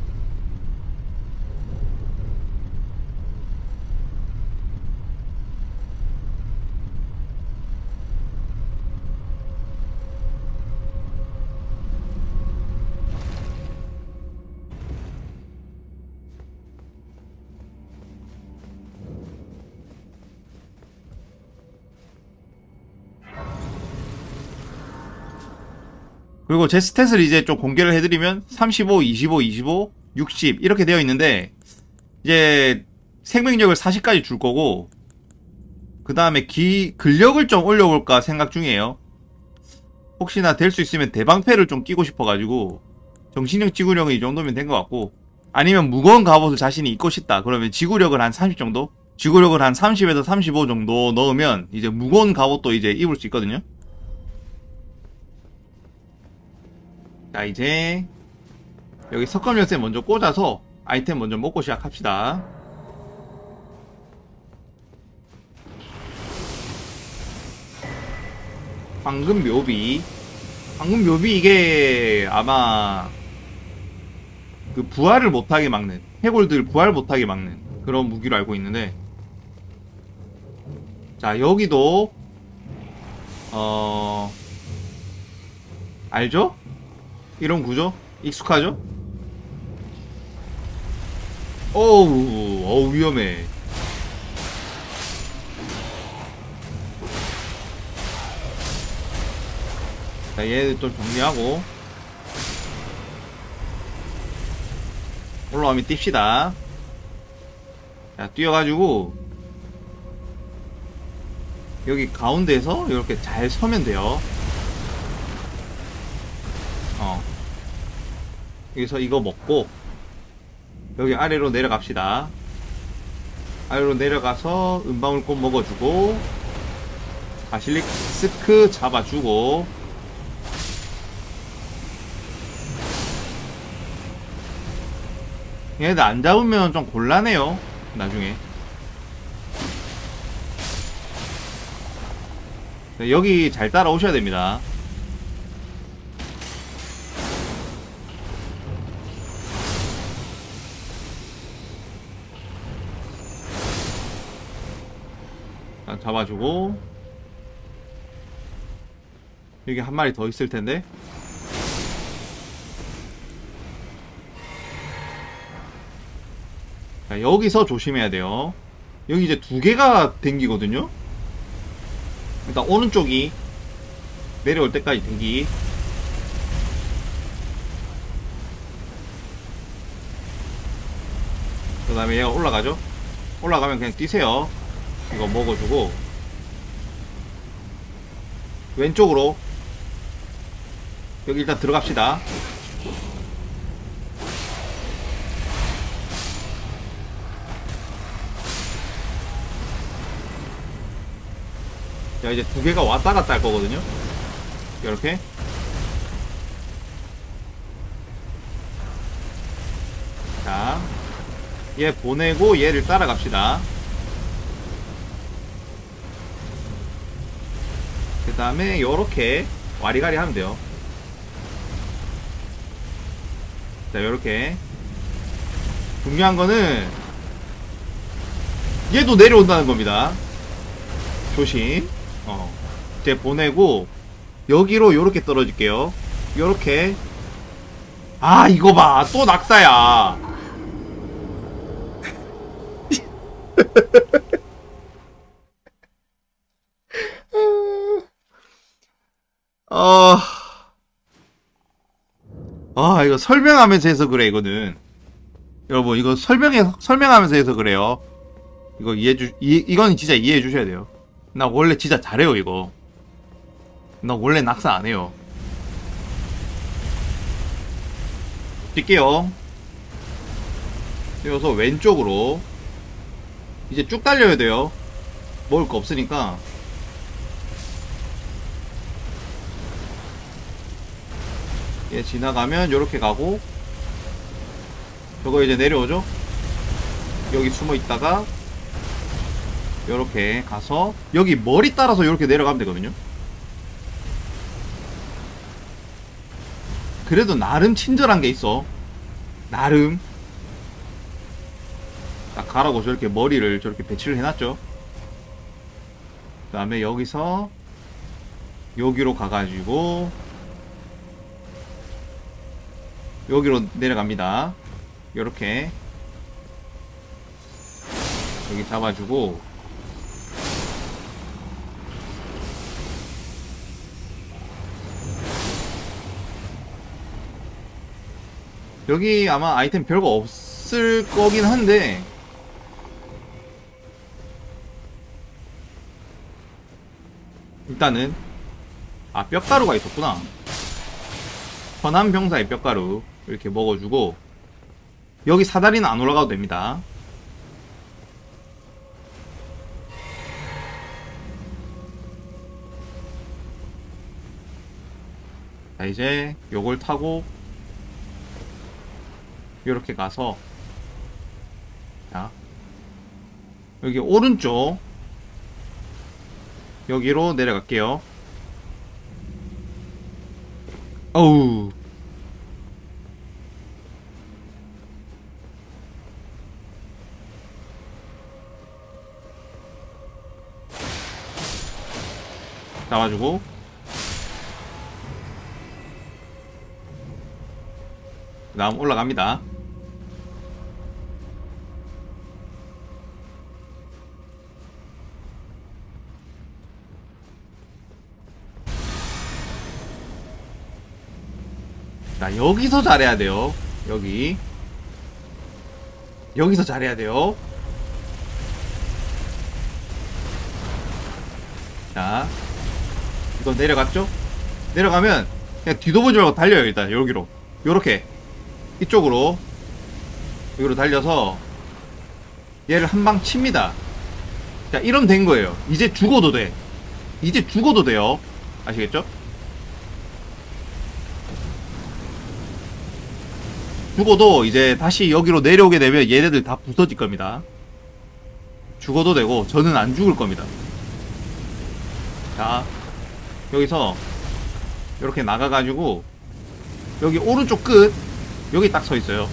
A: 그리고 제 스탯을 이제 좀 공개를 해드리면 35, 25, 25, 60 이렇게 되어 있는데 이제 생명력을 40까지 줄 거고 그 다음에 근력을 좀 올려볼까 생각 중이에요. 혹시나 될 수 있으면 대방패를 좀 끼고 싶어가지고 정신력 지구력은 이 정도면 된 것 같고, 아니면 무거운 갑옷을 자신이 입고 싶다 그러면 지구력을 한 30 정도? 지구력을 한 30에서 35 정도 넣으면 이제 무거운 갑옷도 이제 입을 수 있거든요. 자, 이제 여기 석검 열쇠 먼저 꽂아서 아이템 먼저 먹고 시작합시다. 황금 묘비. 황금 묘비 이게 아마 그 부활을 못하게 막는, 해골들 부활 못하게 막는 그런 무기로 알고 있는데, 자, 여기도 알죠? 이런 구조? 익숙하죠? 어우 위험해. 자, 얘들 좀 정리하고 올라오면 뜁시다. 자, 뛰어가지고 여기 가운데에서 이렇게 잘 서면 돼요. 여기서 이거 먹고 여기 아래로 내려갑시다. 아래로 내려가서 은방울꽃 먹어주고 바실리스크 잡아주고, 얘네들 안 잡으면 좀 곤란해요 나중에. 네, 여기 잘 따라오셔야 됩니다. 자, 잡아주고 여기 한 마리 더 있을 텐데. 자, 여기서 조심해야 돼요. 여기 이제 두 개가 댕기거든요. 일단 오른쪽이 내려올 때까지 대기. 그 다음에 얘가 올라가죠. 올라가면 그냥 뛰세요. 이거 먹어주고 왼쪽으로 여기 일단 들어갑시다. 자, 이제 두 개가 왔다 갔다 할 거거든요. 이렇게. 자, 얘 보내고 얘를 따라갑시다. 그 다음에 요렇게 와리가리 하면 돼요. 자, 요렇게. 중요한 거는 얘도 내려온다는 겁니다. 조심. 이제 보내고 여기로 요렇게 떨어질게요. 요렇게. 아, 이거 봐, 또 낙사야. 아, 이거 설명하면서 해서 그래, 이거는. 여러분, 이거 설명하면서 해서 그래요. 이거 이건 진짜 이해해 주셔야 돼요. 나 원래 진짜 잘해요, 이거. 나 원래 낙사 안 해요. 뛸게요. 뛰어서 왼쪽으로. 이제 쭉 달려야 돼요. 먹을 거 없으니까. 얘 지나가면 요렇게 가고, 저거 이제 내려오죠? 여기 숨어 있다가 요렇게 가서 여기 머리 따라서 요렇게 내려가면 되거든요. 그래도 나름 친절한 게 있어. 나름 딱 가라고 저렇게 머리를 저렇게 배치를 해놨죠. 그 다음에 여기서 여기로 가가지고 여기로 내려갑니다. 요렇게 여기 잡아주고, 여기 아마 아이템 별거 없을 거긴 한데, 일단은 뼈가루가 있었구나. 선한 병사의 뼈가루 이렇게 먹어주고, 여기 사다리는 안 올라가도 됩니다. 자, 이제 요걸 타고 요렇게 가서, 자, 여기 오른쪽 여기로 내려갈게요. 어우, 잡아주고, 그 다음 올라갑니다. 자, 여기서 잘해야 돼요. 여기서 잘해야 돼요. 자, 이거 내려갔죠? 내려가면 그냥 뒤도 보지 말고 달려요. 일단 여기로, 요렇게 이쪽으로 여기로 달려서 얘를 한 방 칩니다. 자, 이러면 된 거예요. 이제 죽어도 돼. 이제 죽어도 돼요. 아시겠죠? 죽어도 이제 다시 여기로 내려오게 되면 얘네들 다 부서질 겁니다. 죽어도 되고 저는 안 죽을 겁니다. 자, 여기서 이렇게 나가가지고 여기 오른쪽 끝 여기 딱 서 있어요.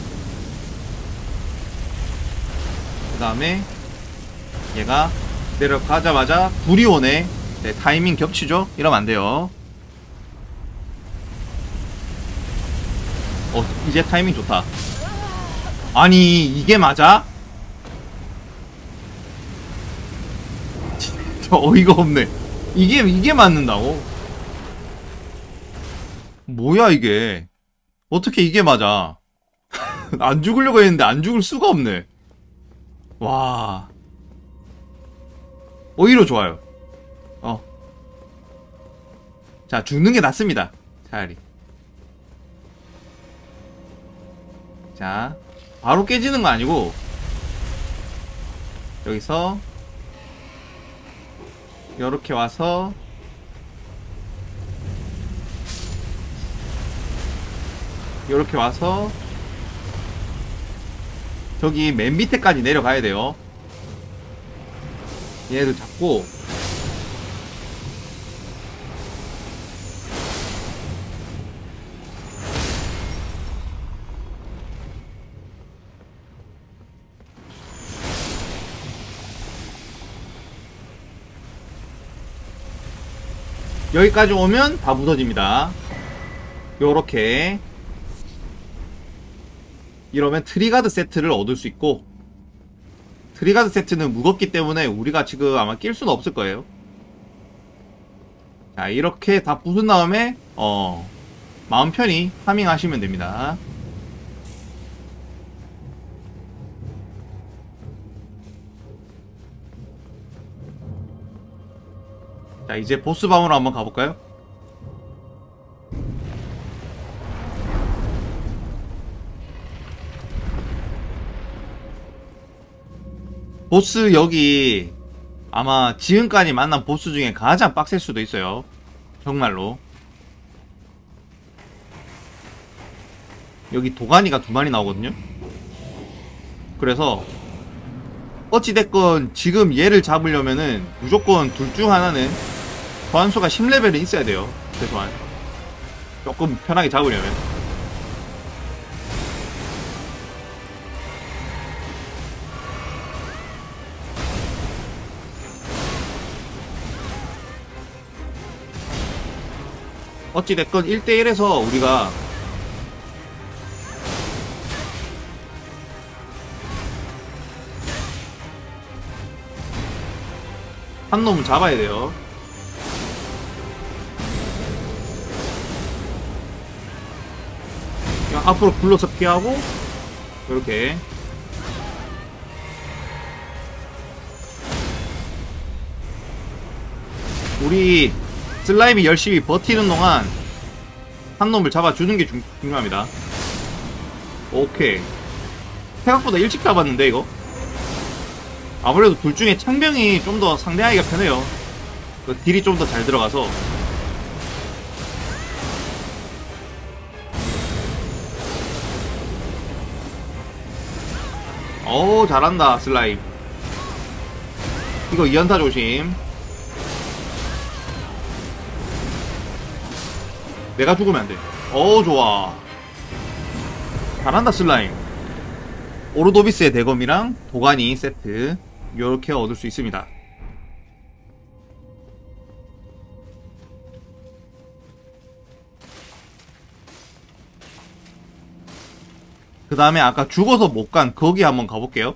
A: 그 다음에 얘가 내려가자마자 불이 오네. 네, 타이밍 겹치죠? 이러면 안 돼요. 이제 타이밍 좋다. 아니, 이게 맞아? 진짜 어이가 없네. 이게 맞는다고? 뭐야, 이게. 어떻게 이게 맞아? 안 죽으려고 했는데 안 죽을 수가 없네. 와. 오히려 좋아요. 자, 죽는 게 낫습니다. 차라리. 자, 바로 깨지는 거 아니고, 여기서, 요렇게 와서, 요렇게 와서, 저기 맨 밑에까지 내려가야 돼요. 얘를 잡고, 여기까지 오면 다 부서집니다. 요렇게. 이러면 트리가드 세트를 얻을 수 있고, 트리가드 세트는 무겁기 때문에 우리가 지금 아마 낄 수는 없을 거예요. 자, 이렇게 다 부순 다음에 마음 편히 파밍하시면 됩니다. 자, 이제 보스방으로 한번 가볼까요? 보스 여기 아마 지금까지 만난 보스 중에 가장 빡셀 수도 있어요. 정말로. 여기 도가니가 2마리 나오거든요. 그래서 어찌됐건 지금 얘를 잡으려면은 무조건 둘 중 하나는 소환수가 10레벨은 있어야 돼요. 최소한 조금 편하게 잡으려면. 어찌됐건 1대1에서 우리가 한 놈을 잡아야 돼요. 그냥 앞으로 굴러서 피하고 이렇게 우리 슬라임이 열심히 버티는 동안 한 놈을 잡아주는 게 중요합니다. 오케이. 생각보다 일찍 잡았는데 이거? 아무래도 둘 중에 창병이 좀 더 상대하기가 편해요. 그 딜이 좀 더 잘 들어가서. 어우, 잘한다 슬라임. 이거 2연타 조심. 내가 죽으면 안돼. 어우, 좋아. 잘한다 슬라임. 오르도비스의 대검이랑 도가니 세트 요렇게 얻을 수 있습니다. 그 다음에 아까 죽어서 못 간 거기 한번 가볼게요.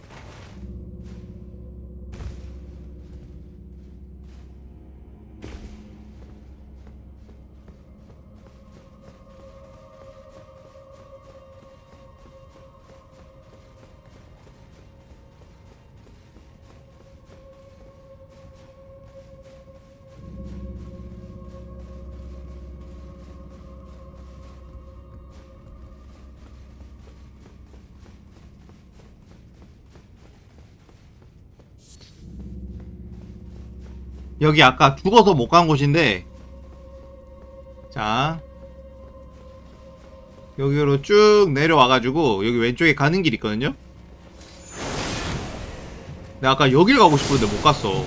A: 여기 아까 죽어서 못 간 곳인데, 자 여기로 쭉 내려와가지고 여기 왼쪽에 가는 길 있거든요. 내가 아까 여길 가고 싶었는데 못 갔어.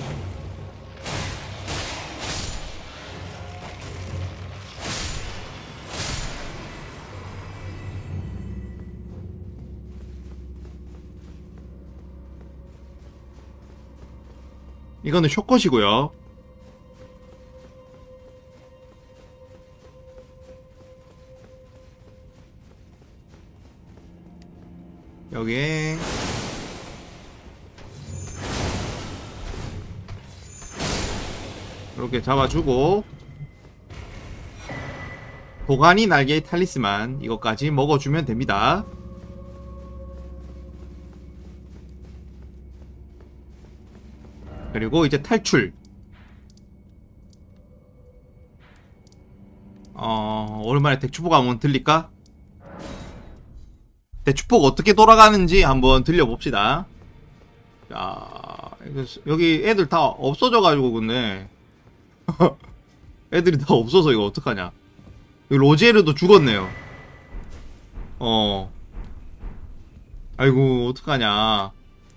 A: 이거는 쇼컷이고요. 여기에 이렇게 잡아주고 도가니 날개의 탈리스만 이것까지 먹어주면 됩니다. 그리고 이제 탈출. 오랜만에 대추포가 한번 들릴까? 대추포가 어떻게 돌아가는지 한번 들려봅시다. 자, 여기 애들 다 없어져가지고 근데 애들이 다 없어서 이거 어떡하냐. 여기 로제르도 죽었네요. 아이고 어떡하냐.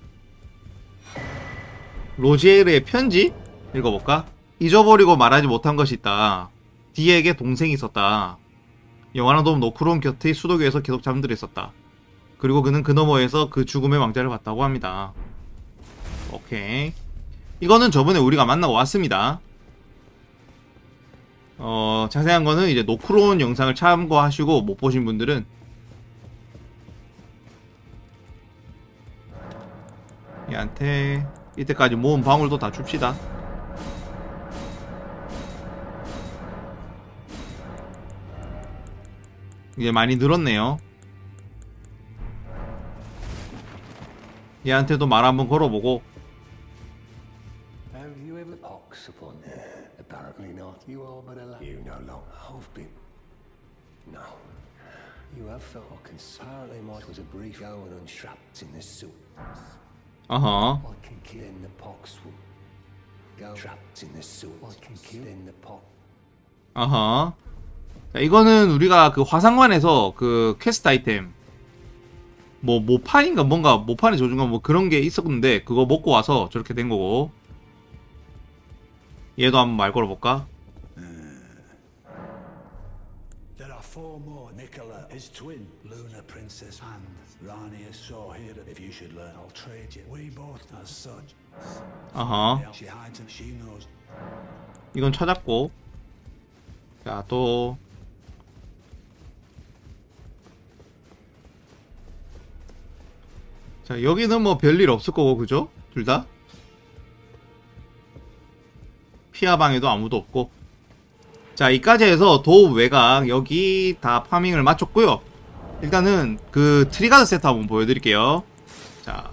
A: 로제르의 편지? 읽어볼까? 잊어버리고 말하지 못한 것이 있다. 디에게 동생이 있었다. 영원한 돔 노크론 곁의 수도 위에서 계속 잠들어 있었다. 그리고 그는 그 너머에서 그 죽음의 왕자를 봤다고 합니다. 오케이. 이거는 저번에 우리가 만나고 왔습니다. 자세한 거는 이제 노크론 영상을 참고하시고 못 보신 분들은 얘한테 이때까지 모은 방울도 다 줍시다. 이제 많이 늘었네요. 얘한테도 말 한번 걸어보고.
B: Have you ever pox upon? Apparently not. You are but a lad. You no longer have been. No. You have felt apparently might was a brief go and unstrapped in this suit.
A: 어허.
B: I can kill in the pox will go trapped in this suit. I can kill in the pox.
A: 어허. 자, 이거는 우리가 그 화상관에서 그 퀘스트 아이템 뭐 모판인가 뭔가 모판에 조준가 뭐 그런 게 있었는데 그거 먹고 와서 저렇게 된 거고. 얘도 한번 말 걸어볼까?
C: There are four more. Nicola, his twin, Luna Princess, and Rani is so here that if you should learn, I'll trade you. We both as such.
A: 어허.
C: She hides and she knows.
A: 이건 찾았고. 자, 또. 자, 여기는 뭐 별일 없을 거고, 그죠? 둘 다? 피아방에도 아무도 없고. 자, 이까지 해서 도읍 외곽 여기 다 파밍을 마쳤고요. 일단은 그 트리가드 세트 한번 보여드릴게요. 자,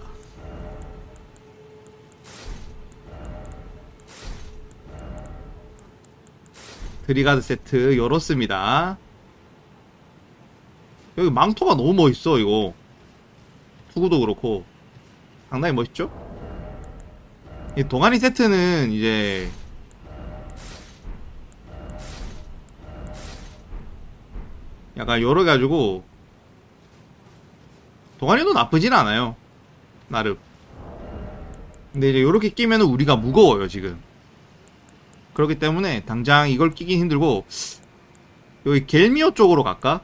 A: 트리가드 세트 열었습니다. 여기 망토가 너무 멋있어. 이거 투구도 그렇고 상당히 멋있죠? 이 동아리 세트는 이제 약간 여러 가지고 동아리도 나쁘진 않아요. 나름. 근데 이제 요렇게 끼면은 우리가 무거워요 지금. 그렇기 때문에 당장 이걸 끼긴 힘들고 여기 겔미오 쪽으로 갈까?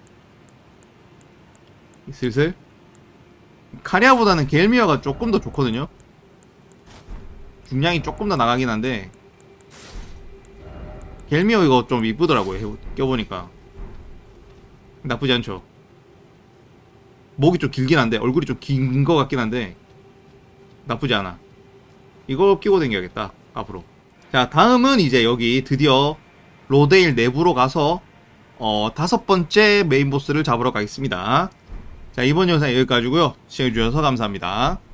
A: 슬슬 카리아보다는 겔미오가 조금 더 좋거든요. 중량이 조금 더 나가긴 한데 겔미오 이거 좀 이쁘더라고요. 껴보니까 나쁘지 않죠. 목이 좀 길긴 한데 얼굴이 좀 긴 것 같긴 한데 나쁘지 않아. 이거 끼고 다녀야겠다 앞으로. 자, 다음은 이제 여기 드디어 로데일 내부로 가서 5번째 메인 보스를 잡으러 가겠습니다. 자, 이번 영상 여기까지고요. 시청해주셔서 감사합니다.